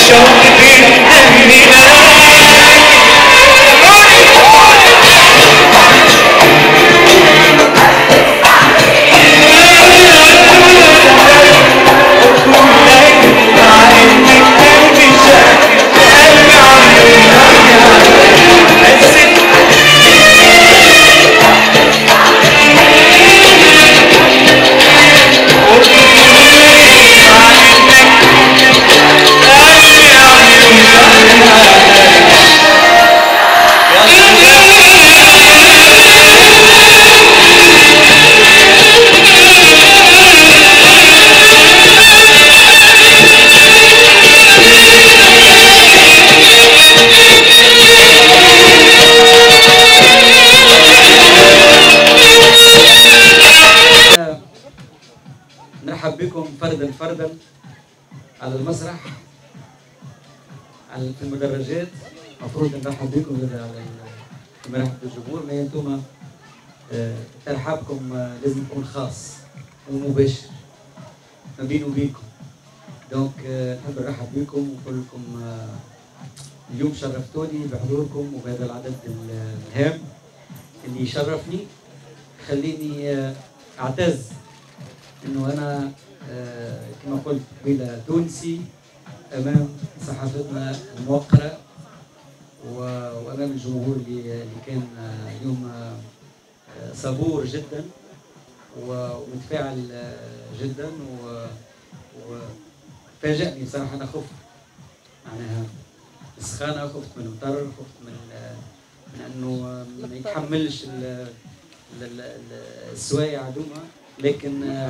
الشوق بالدم نرحب بكم فردا فردا على المسرح في المدرجات. المفروض نرحب بكم على مرحب بالجمهور، ما انتم ترحابكم لازم يكون خاص ومباشر ما بيني وبينكم. دونك نحب نرحب بكم ونقول لكم اليوم شرفتوني بحضوركم وبهذا العدد الهام اللي يشرفني. خليني اعتز انه انا كما قلت قبيله تونسي امام صحافتنا الموقره وامام الجمهور اللي كان اليوم صبور جدا ومتفاعل جدا وفاجأني بصراحه. انا خفت معناها السخانه، خفت من المطر، خفت من انه ما يتحملش السوايع عدوما، لكن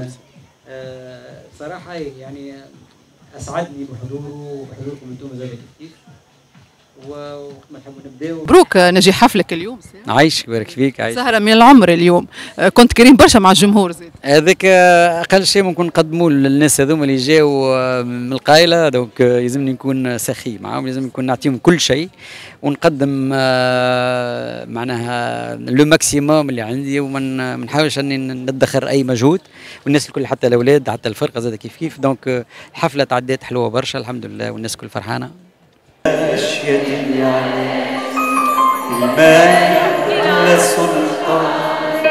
صراحة يعني أسعدني بحضوره وبحضوركم أنتم زي كيف وما تحبوا نبداو. مبروك نجاح حفلك اليوم. عايشك بارك فيك. عايش سهرة من العمر اليوم، كنت كريم برشا مع الجمهور زيد. هذاك أقل شيء ممكن نقدموه للناس هذوما اللي جاوا من القايلة، دونك يلزمني نكون سخي معاهم، لازم نكون نعطيهم كل شيء ونقدم معناها لو ماكسيموم اللي عندي، وما نحاولش اني ندخر اي مجهود، والناس الكل حتى الاولاد حتى الفرقه زاد كيف كيف. دونك الحفله تعديت حلوه برشا الحمد لله والناس الكل فرحانه. أشياء يعني المال سلطان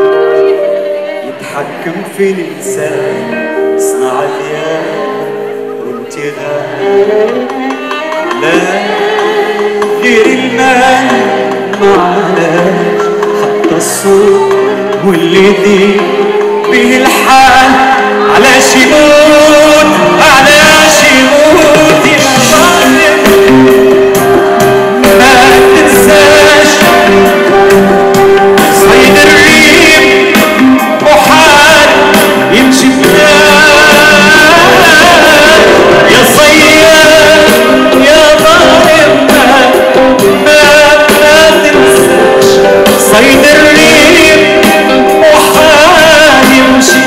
يتحكم في الإنسان، صنع اليوم وانتغام لا غير المال معلاش، حتى الصوت واللي يدير به الحال علاش يموت علاش يموت يا ظالم. ما تنساش صيد الريم وحال يمشي يا صياد يا ظالم. ما تنساش صيد الريم وحال يمشي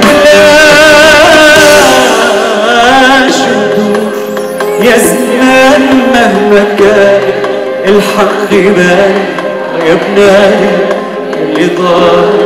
يا زمان مهما كان الحق يبان يا بنادي اللي ضاع